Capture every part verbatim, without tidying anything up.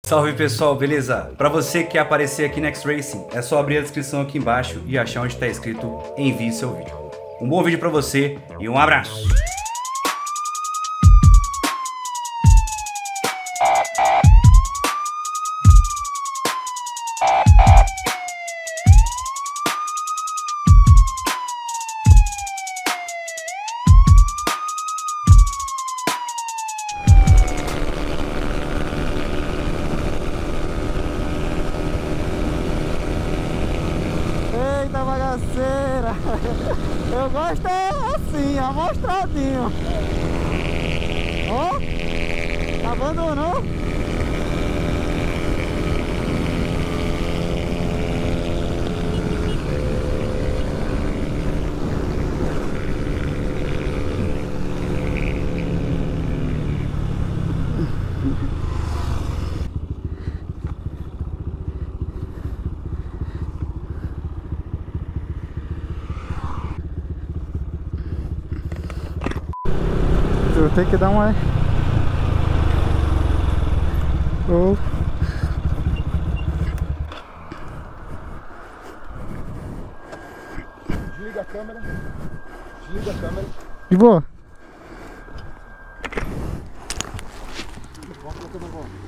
Salve pessoal, beleza? Para você que quer aparecer aqui no X-Racing, é só abrir a descrição aqui embaixo e achar onde está escrito envie seu vídeo. Um bom vídeo para você e um abraço! Eita bagaceira! Eu gosto é assim, amostradinho. Ó, abandonou. Eu tenho que dar uma... Oh. Desliga a câmera. Desliga a câmera. De boa. Vamos colocar na bola.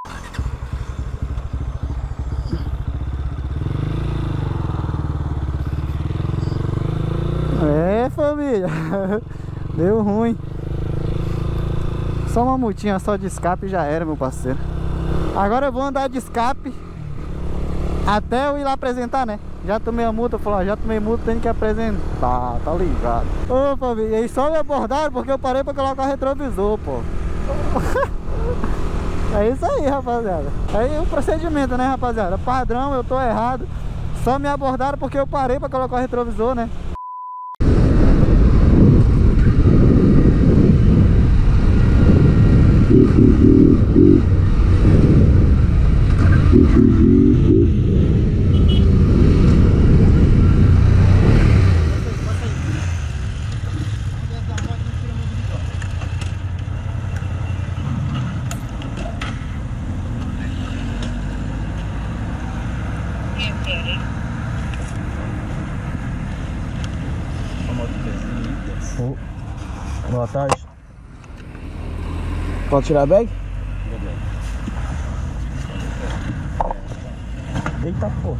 É, família. Deu ruim. Só uma multinha só de escape já era, meu parceiro. Agora eu vou andar de escape até eu ir lá apresentar, né? Já tomei a multa, falou, já tomei multa, tem que apresentar, tá ligado? Ô, família, eles só me abordaram porque eu parei pra colocar retrovisor, pô. É isso aí, rapaziada. É o procedimento, né, rapaziada? Padrão, eu tô errado. Só me abordaram porque eu parei pra colocar o retrovisor, né? Oh. Boa tarde. Pode tirar a bag? Eita porra.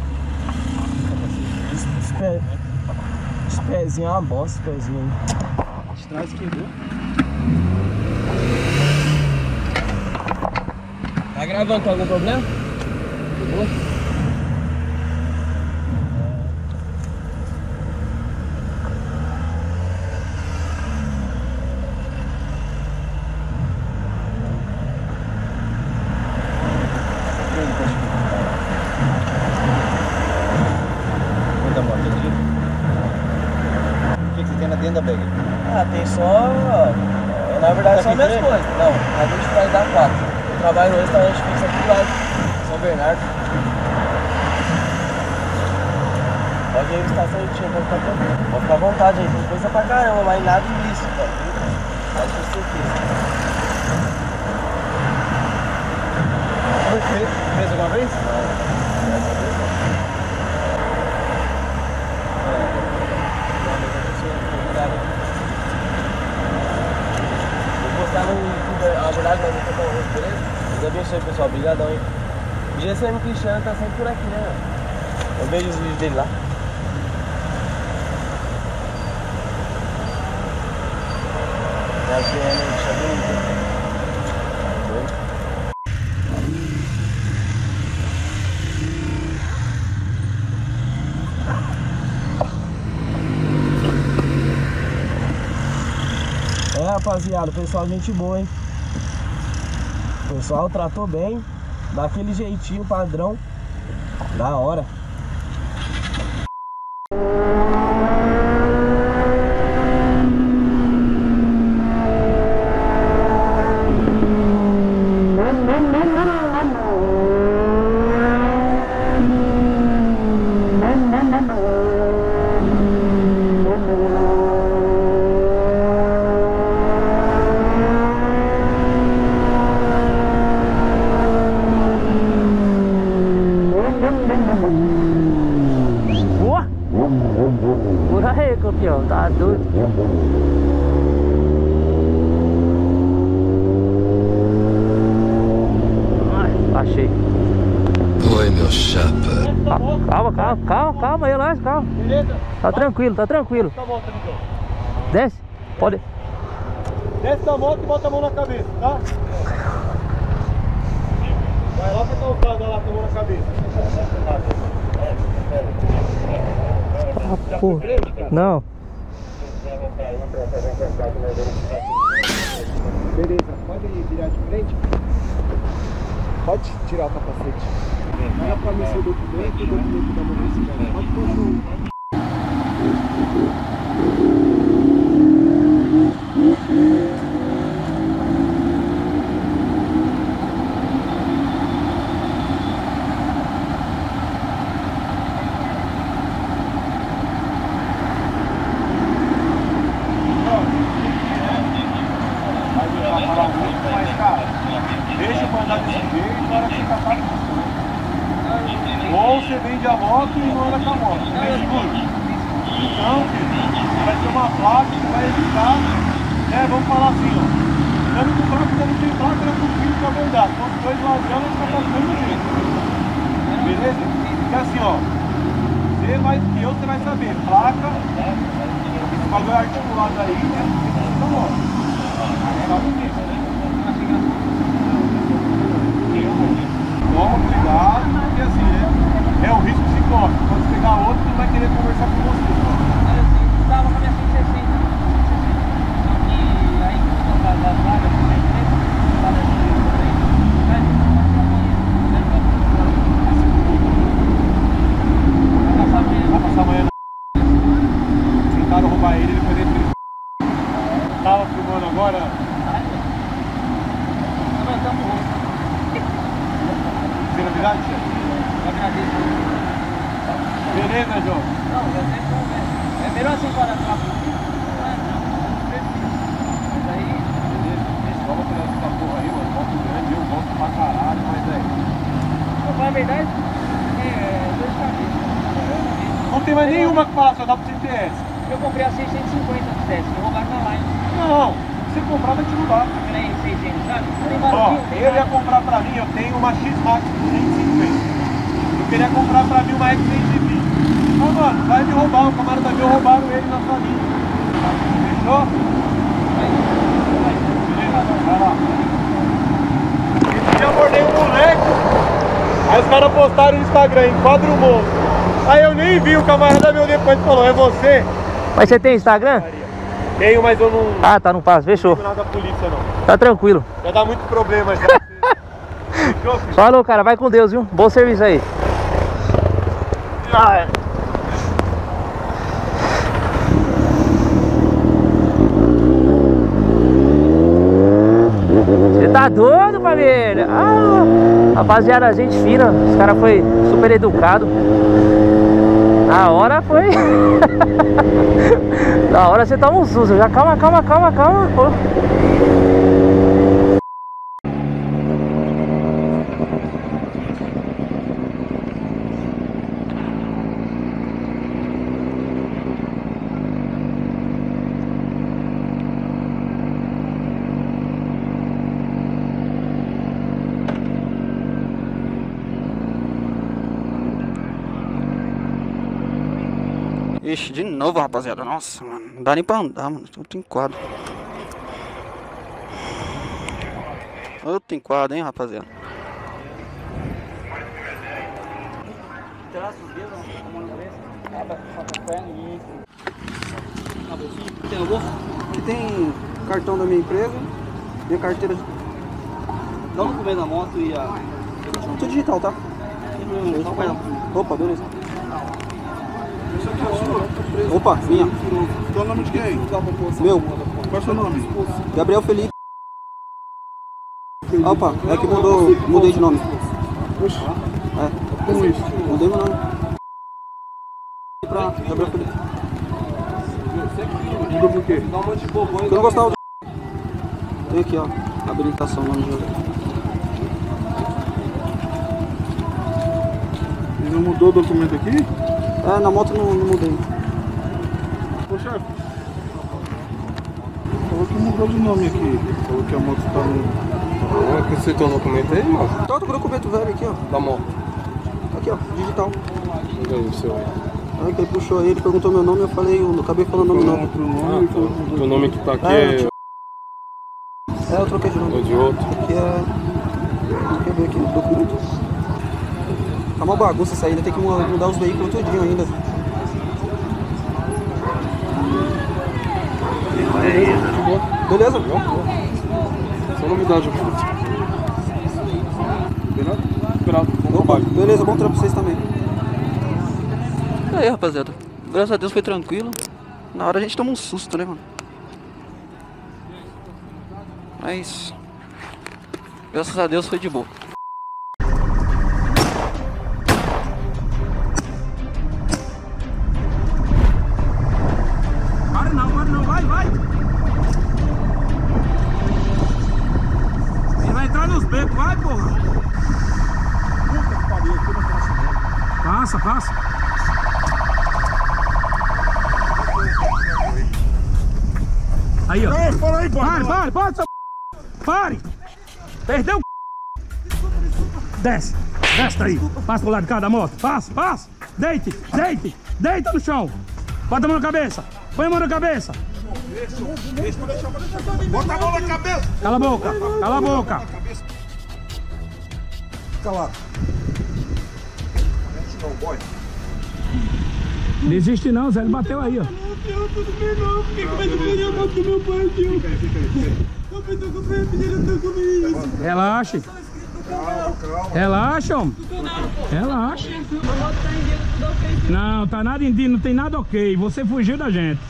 Esse pé, esse pezinho é uma bosta, esse pezinho aí. De trás quebrou. Tá gravando, tem algum problema? Quebrou? Dentro da bag. Ah, tem só... Na verdade só minhas coisas. Não, a gente vai dar quatro. Eu trabalho no restaurante fixo aqui lá de São Bernardo. Pode ir estar certinho, pode ficar tranquilo. Pode ficar à vontade aí, tem coisa pra caramba, mas nada ilícito, cara. Pode ter certeza. Fez alguma vez? Não, dessa vez não. Vou postar no YouTube a verdade, mas vou postar o rosto, beleza? Deus abençoe, pessoal. Obrigadão, hein? O G C M Cristiano tá sempre por aqui, né, meu? Eu vejo os vídeos dele lá. É a G M, deixa eu ver. É, rapaziada, o pessoal gente boa, hein? O pessoal tratou bem, daquele jeitinho padrão, da hora. campeão, tá doido. Ai, achei. Oi, meu chapa. Calma, calma, calma, calma, relaxa, calma. Tá tranquilo, tá tranquilo. Desce, pode. Desce da moto e bota a mão na cabeça, tá? Vai lá pra calçada lá com a mão na cabeça. Ah, porra. Não. Beleza, pode virar de frente? Pode tirar o capacete. Olha pra mim seu documento e o documento da motocicleta. Pode pôr o show. Deixa eu mandar desse jeito na hora que você passar com você. Ou você vende a moto e não anda com a moto. Não é seguro? Então, filho, vai ter uma placa que vai evitar. É, vamos falar assim, ó. Dando com placa, dando sem placa, dando com filho pra andar. Então, os dois ladrão, eles estão fazendo do jeito. Beleza? Porque assim, ó. Você mais que eu, você vai saber. Placa, esse bagulho articulado aí, né? Então, ó. Sabe disso, né? Toma cuidado, porque assim, é, é o risco que se corre. Quando você pegar outro, não vai querer conversar com você. Eu estava com a minha cento e sessenta. Só que aí, quando eu estava lá, eu fui vai passar amanhã na... Tentaram roubar ele, ele foi dentro dele. Tava filmando agora. Não, estamos loucos. Você na verdade, chefe? Eu agradeço. Beleza, João? Não, já tem conversa. É melhor assim para a polícia? Não é não, não precisa. Mas aí... Beleza, vamos tirar essa porra aí, mano. Volto grande, eu volto pra caralho, mas é... Não, na verdade, é dois cabeças. Não tem mais nenhuma que fala só dá pro C T S. Eu comprei a seiscentos e cinquenta do teste, eu roubaram na Line. Não, se você comprar vai te roubar. Aquela R seiscentos, sabe? Tem Ó, barulhinho, tem eu ia nada. comprar pra mim, eu tenho uma X-Max duzentos e cinquenta. Eu queria comprar pra mim uma X cento e vinte. Não, mano, vai me roubar, o camarada meu roubaram ele na sua linha. Fechou? Beleza, vai lá. Esse dia eu abordei um moleque, aí os caras postaram no Instagram, enquadra o moço. Aí eu nem vi, o camarada meu depois falou, é você? Mas você tem Instagram? Tenho, mas eu não... Ah, tá, não passa, fechou. Não nada da polícia, não. Tá tranquilo. Já dá muito problema já. Fechou, filho? Falou, cara, vai com Deus, viu? Bom serviço aí. Ah, você tá doido, família? Ah, rapaziada, gente fina. Os caras foi super educado. Na hora foi. Na hora você toma um susto. Já calma, calma, calma, calma. Pô. Ixi, de novo, rapaziada. Nossa, mano. Não dá nem pra andar, mano. Outro enquadro. Outro enquadro, hein, rapaziada. Tem a bolsa? Aqui tem cartão da minha empresa. Minha carteira de... Dá o documento da moto e a... Tudo digital, tá? Opa, beleza. Opa, minha. Qual é o nome de quem? Meu. Qual é o seu nome? Gabriel Felipe. Opa, é que mudou, mudei de nome. Oxe, É, como isso? mudei meu nome. Pra Gabriel Felipe. Mudou por quê? Porque eu não gostava do... Tem aqui, ó, habilitação, nome de jogo. E não mudou o documento aqui? É, na moto não, não mudei. mudou de nome aqui. Falou que a moto tá no... Ah, que você tem um documento aí, mano? Tá com o documento velho aqui, ó. Da moto. Aqui, ó, digital. Cadê o seu aí? Aí que ele puxou aí, ele perguntou meu nome, eu falei, eu não acabei falando o nome não. Outro nome, Ah, tá. Teu nome que tá aqui É, é... É, eu troquei de nome. Ou de outro? Aqui é... Quer ver aqui o documento? Tá uma bagunça isso aí, ainda tem que mudar os veículos tudinho ainda. Beleza? Só novidade aqui. Opa, beleza, bom trampo pra vocês também. E aí, rapaziada, graças a Deus foi tranquilo. Na hora a gente toma um susto, né, mano? Mas graças a Deus foi de boa. Para não, para não, vai, vai! Ele vai entrar nos becos, vai, porra! Puta que pariu, aqui não passa. Passa, passa. Aí, ó. Ei, para aí, pare, pare, pare, seu... Pare! Perdeu o... Desce, desce daí. Passa pro lado de cá da moto. Passa, passa. Deite, deite, deita no chão. Bota a mão na cabeça. Põe a mão na cabeça. Bota a mão na cabeça! Cala a boca, cala a boca. Calado. Não, boy. Desiste não, Zé, ele bateu aí, ó. Relaxa. Relaxa, homem. Relaxa. Não, tá nada em dia, não tem nada ok. Você fugiu da gente.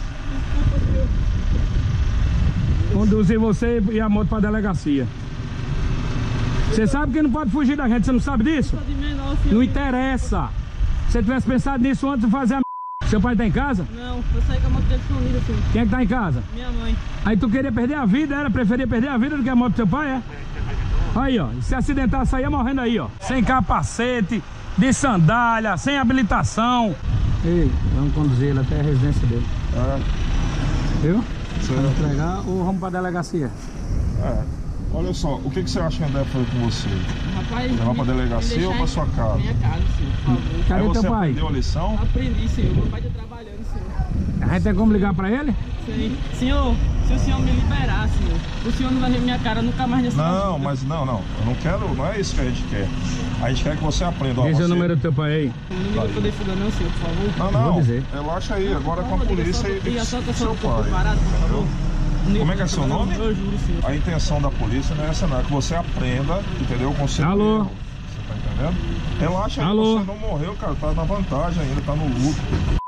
Conduzir você e a moto pra delegacia. Você sabe que não pode fugir da gente, você não sabe disso? Não interessa. Se você tivesse pensado nisso antes de fazer a... Seu pai tá em casa? Não, eu saí com a moto dele escondida, filho. Quem é que tá em casa? Minha mãe. Aí tu queria perder a vida, era? Preferia perder a vida do que a moto do seu pai, é? Aí, ó, se acidentar, saía morrendo aí, ó. Sem capacete, de sandália, sem habilitação. Ei, vamos conduzir ele até a residência dele. É. Viu? Certo. Vamos entregar ou vamos pra delegacia? É. Olha só, o que, que você acha que André foi com você? Rapaz, Levar pra delegacia ou pra sua casa? Minha casa, senhor, por favor. Cadê Aí você teu pai? aprendeu a lição? Aprendi, senhor. Meu pai tá trabalhando, senhor. A gente tem como ligar pra ele? Sim. Senhor, se o senhor me liberar, senhor, o senhor não vai ver minha cara nunca mais nessa Não, vida. mas não, não. Eu não quero, não é isso que a gente quer. A gente quer que você aprenda. Ó, Diz você... o número do teu pai aí. Não me liga pra fuga não, senhor, por favor. Não, Vou não. dizer. Relaxa aí, agora com a Não, liga polícia só- e liga só que eu seu sou um pouco pai. parado, por favor. Como é que é seu nome? Eu juro, senhor. A intenção da polícia não é essa, não. É que você aprenda, entendeu? Com seu Alô? erro. Você tá entendendo? Relaxa aí, Alô? você não morreu, cara. Tá na vantagem ainda, tá no lucro.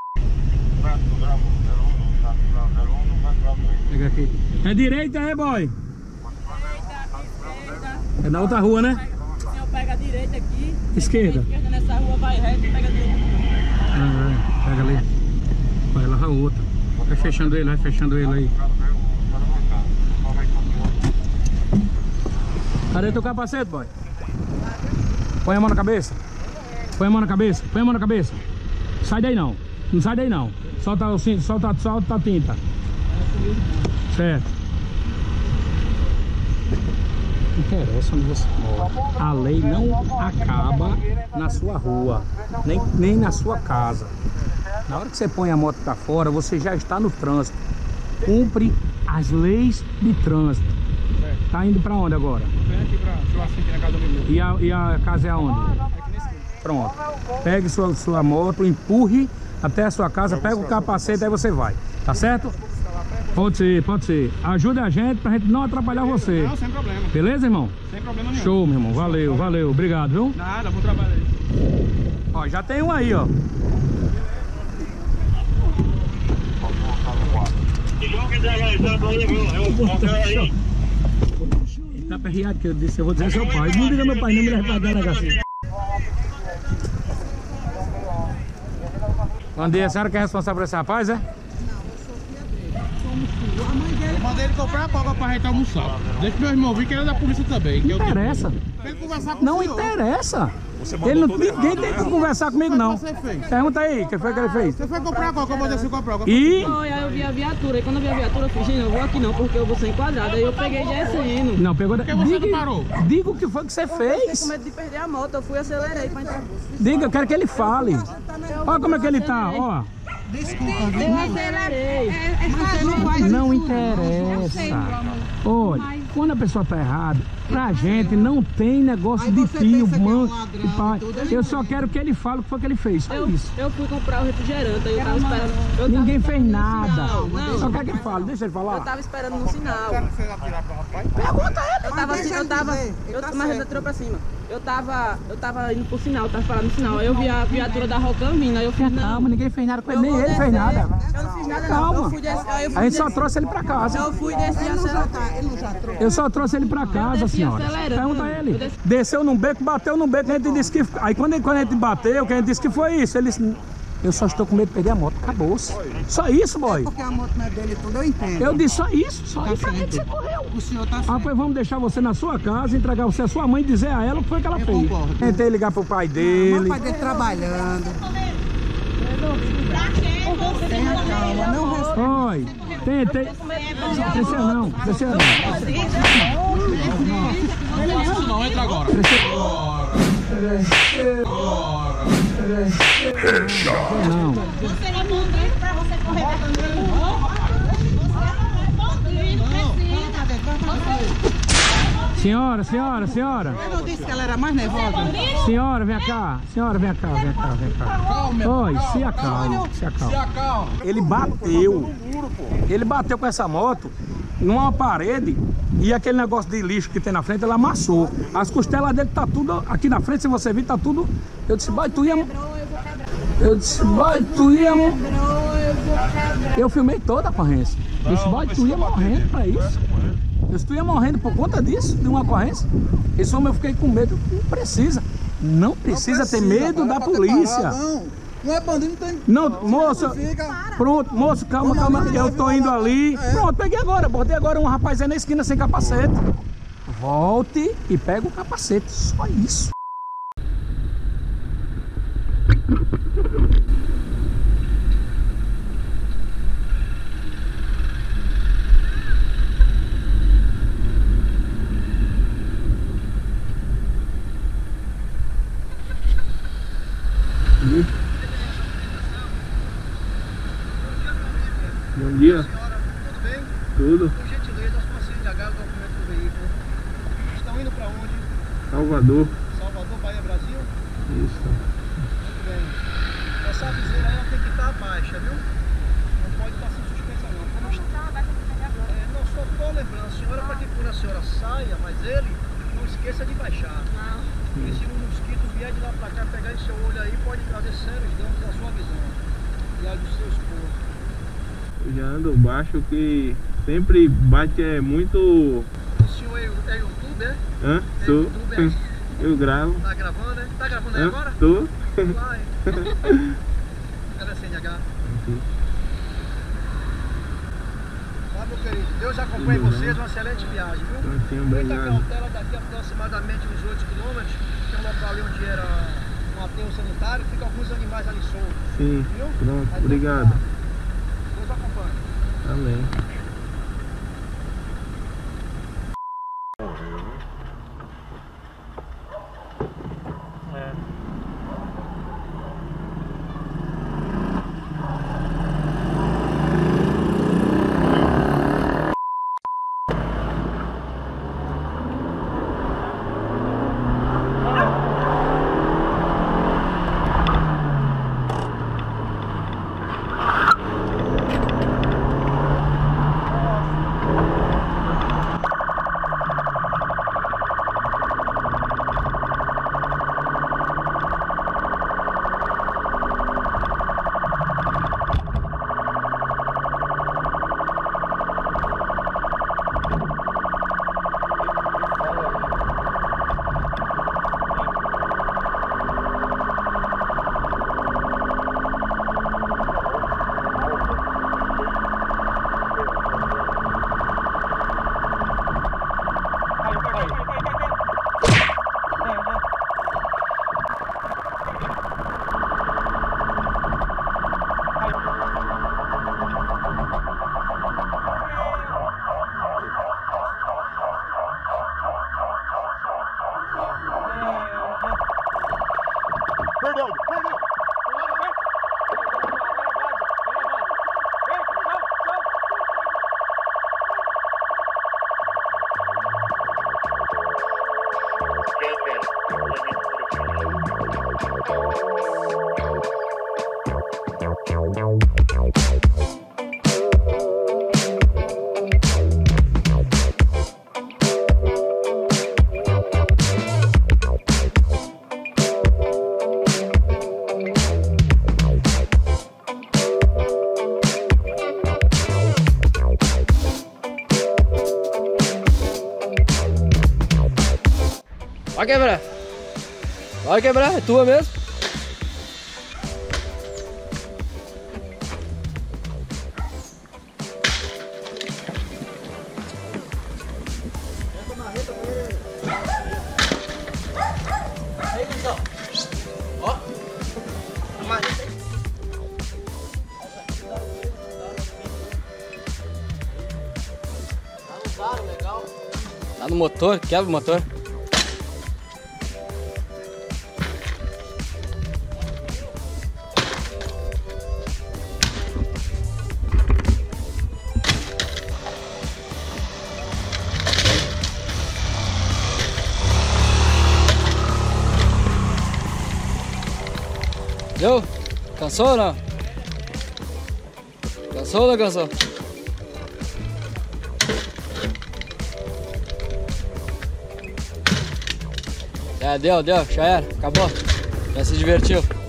Pega aqui. É direita, é, boy? É na outra rua, né? O senhor pega a direita aqui. Esquerda. Esquerda nessa rua, vai reto, pega a direita. Ah, vai. Pega ali. Vai lá a outra. Vai fechando ele, vai fechando ele aí. Cadê teu capacete, boy? Põe a mão na cabeça. Põe a mão na cabeça. Põe a mão na cabeça. Sai daí não. Não sai daí não. Solta o cinto, solta, solta a tinta. Certo. Não interessa onde você mora. A lei não acaba na sua rua, nem, nem na sua casa. Na hora que você põe a moto pra fora, você já está no trânsito. Cumpre as leis de trânsito. Tá indo pra onde agora? Vem aqui pra churrasquinho aqui na casa do meu. E a, e a casa é aonde? Pronto. Pegue sua, sua moto, empurre até a sua casa, pega o capacete, aí você vai. Tá certo? Pode ser, pode ser. Ajuda a gente pra gente não atrapalhar você. Não, sem problema. Beleza, irmão? Sem problema nenhum. Show, meu irmão. Valeu, valeu. Obrigado, viu? Nada, bom trabalho aí. Ó, já tem um aí, ó. Ele tá perreado que eu disse, eu vou dizer seu pai. Não diga meu pai, não me leva pra delegacia. Bom dia, a senhora que é responsável por esse rapaz, é? Eu mandei ele comprar a coca pra gente almoçar. Deixa meu irmão vir que ele é da polícia também. Que Não interessa. eu... Ele conversar com Não o senhor. interessa. Você mandou Ele não, todo ninguém errado, tem né? que conversar comigo, não. Você fez? Pergunta aí, o que foi que ele fez? Você foi comprar qual? Como você comprou? Qual E... Foi, aí eu vi a viatura, e quando eu vi a viatura eu fiz, gente, eu vou aqui não, porque eu vou ser enquadrado. Aí eu peguei descendo. Não, pegou... Por que você diga, não parou? diga o que foi que você Eu fiquei fez. com medo de perder a moto, eu fui e acelerei pra entrar. Diga, eu quero que ele fale. Olha como é que ele tá, ó. Desculpa, Eu acelerei. Não interessa. Olha, quando a pessoa tá errada, pra gente não tem negócio de tio, mãe e pai. Eu só quero que ele fale o que foi que ele fez. Só Eu, isso. eu fui comprar o refrigerante, aí eu tava esperando. Eu Ninguém tava fez esperando no nada. sinal. Não, Só quer que ele fale, deixa ele eu falar. tava esperando no sinal. Você vai tirar pra rapaz? Pergunta ele. Eu tava assim, eu tava. Eu, mas ele tirou pra cima. Eu tava. Eu tava indo pro sinal, tava parado no sinal. Aí eu vi a viatura da Rocan vindo, aí eu fiz, não. Calma, ninguém fez nada com ele, eu nem vou ele fez descer. nada. Eu não fiz nada não. Calma. Eu fui descer. aí eu fui A gente só descer. trouxe ele pra casa. Eu fui descer e acelerar. Eu só trouxe ele pra casa, desci senhora. acelerando. Pergunta a Eu ele. desci. Desceu num beco, bateu num beco, a gente disse que... Aí quando, ele- quando a gente bateu, que a gente disse que foi isso, ele disse... Eu só estou com medo de perder a moto, acabou-se. Só isso, boy. Porque a moto não é dele tudo, eu entendo. Eu disse só isso, só isso. Pra que que você correu? O senhor tá Ah, certo. pois vamos deixar você na sua casa, entregar você a sua mãe e dizer a ela o que foi que ela Eu fez. concordo. Tentei ligar pro pai Meu dele. pai dele trabalhando. Tenha calma, não responda. Oi, tentei. Precisa não, precisa não. Não, entra agora. Não. Você é bandido pra você correr daqui. Você é bandido, precisa. Senhora, senhora, senhora. Eu não disse que ela era mais nervosa. Senhora, vem cá. Senhora, vem cá, vem cá, vem cá. Oi, se acalma, se acalma. Ele bateu. Ele bateu com essa moto numa parede e aquele negócio de lixo que tem na frente, ela amassou. As costelas dele tá tudo aqui na frente, se você vir, tá tudo. Eu disse, vai, tu ia. Eu disse, vai, tu ia. Eu filmei toda a ocorrência. Eu disse, vai, tu ia morrendo pra isso. Eu disse, tu ia morrendo por conta disso, de uma ocorrência. Esse homem eu fiquei com medo. Não precisa. Não precisa ter medo da polícia. Não, não é bandido, não tem... Não, moço, Fica... pronto, moço, calma, calma, eu tô indo ali. Pronto, peguei agora, botei agora um rapaz aí na esquina sem capacete. Volte e pega o capacete, só isso. Bom dia. Tudo bem? Tudo. Por gentileza, as passinhas de H, o documento do veículo. Estão indo para onde? Salvador. Salvador, Bahia, Brasil? Isso. Muito bem. Essa viseira aí ela tem que estar baixa, viu? Não pode estar sem suspensa não. Como está? É, não, só estou lembrando, a senhora, para que quando a senhora saia, mas ele, não esqueça de baixar. Não. Porque se um mosquito vier de lá para cá, pegar em seu olho aí, pode trazer sérios danos à sua visão. E a do seu esposo. Eu já ando baixo que sempre bate é muito... O senhor é, é youtuber, é? Hã? É Sou. youtuber, é? Eu gravo. Tá gravando, né? Tá gravando aí Hã? agora? Tô. Vai. Cadê a C N H? Aqui. Tá, meu querido? Deus acompanhe Tudo vocês, bem. uma excelente viagem, viu? Prontinho, Muita obrigado. cautela daqui aproximadamente uns oito quilômetros. Tem um local ali onde era um aterro sanitário, fica alguns animais ali soltos. Sim, Viu? pronto, Mas obrigado. Deus acompanhe. Amém. doido. Vai quebrar. Vai quebrar, é tua mesmo? Aí, pessoal. Ó. A marreta aí. Tá no zaro, legal. Tá no motor, quebra o motor. Deu? Cansou ou não? Cansou ou não cansou? É, deu, deu, já era, acabou. Já se divertiu.